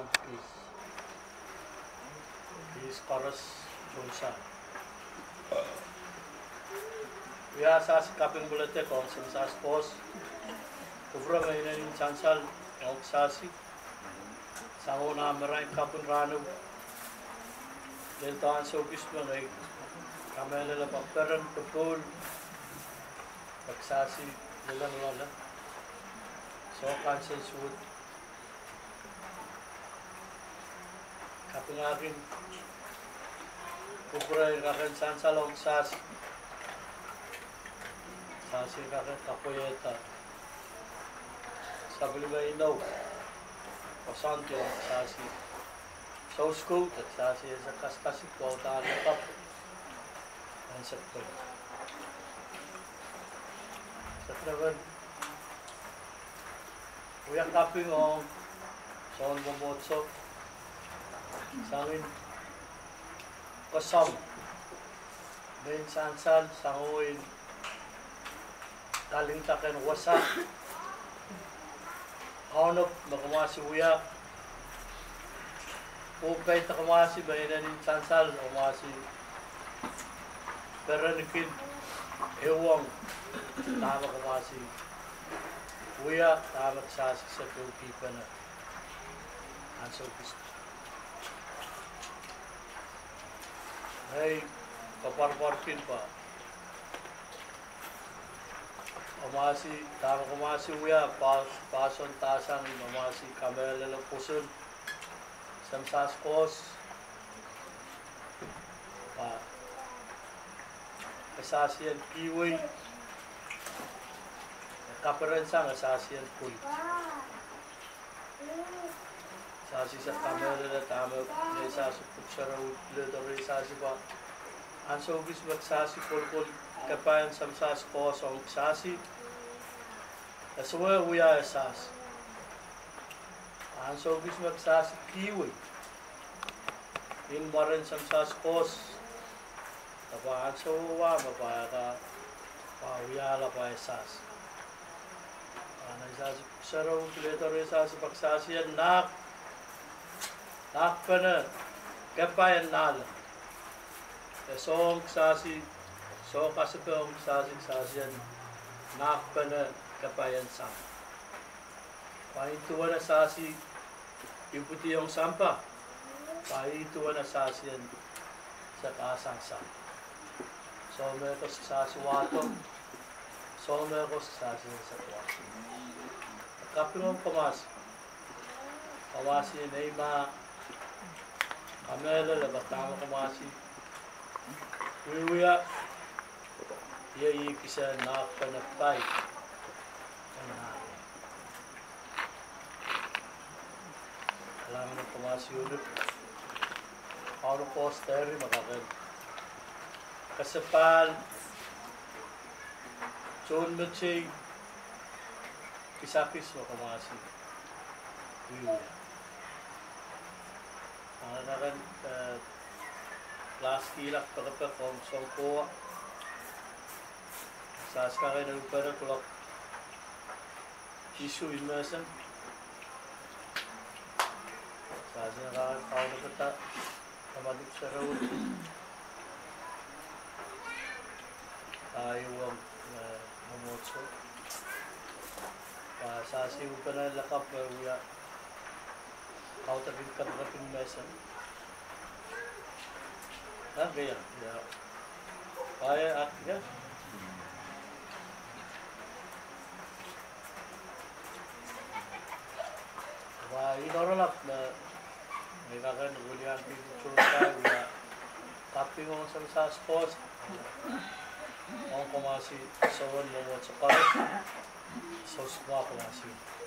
is Chorus Chunsa. We are sas kaping bulate kong sas pos. Kubra ngayon yung chansal yung sasi. Sango na maray kaping rano. Deltaan sa upis mo na kamela la paperan pupul. Pagsasi nila wala. So cancel suit. Kaping akin. Kubra yung kakin chansal yung sasi. Sasi kakin kapoyeta. Sabi ba inaw? Pasanto yung sasi. So school, at sasi sa kaskasi ko, tayo pap. Ang sakto. Sa travel. Uyang kaping o, soon bumotso. Sangin. Kasam. Ben sansal, sanguin. Galing takin wasak. Hanop, nakumasi uyak. Upay nakumasi, bayanan yung sansal, nakumasi. Peranikin, ewang, tama kumasi. Uyak, tama sasi sa tukipa na. Ansel pisto. Ay, kaparparpin pa. Kumasi, tama kumasi uya, pason tasang, kumasi kamela lang puson, samsas kos, kasasiyan kiwi, kaperansang kasasiyan kuy. Sasi sa kamela lang tama, sasi putsaraw, lito sasi pa. Ang sobis magsasi pulpul, kapayan samsas kos, ang sasi. That's where we are sas. Ang sobis magsasi kiwi. In marin samsas kos. Tapaan sa uwa, mapaka pawiyala pa sas. Ang sasi saraw, lito sasi pagsasi yan, nak pa na, kapayan nala. So sasi, so kasi po ang sasi-sasiyan, nakpa na kapayan sam. Pahintuwa na sasi, iputi yung sampa. Pahintuwa na sasiyan sa kasang sam. So may ko sa sasi wato, so may ko sa sasi sa wato. Kapin mong kamasi. Kamasi na iba, kamela, labatang kamasi. Uya, iya kisa nakapanapay. Alam mo kumasi ulit. Ano poster, makakad. Kasapal, John Machig, kisakis mo kumasi. Uya. Ang nakan, last kilak pagkapa kong songko saska kayo nagpara kulak isu imasan sasa nakakakaw na kata kamadik sa rawad tayo ang mamotso sasi mo pa na lakap na uya kau tapin kapagapin masan. Ah, gaya. Ya. Kaya ya. Wah, ini orang lah. Mereka kan kemudian curhat ya. Tapi ngomong sama sport, ngomong masih soal mau sekolah, so semua masih.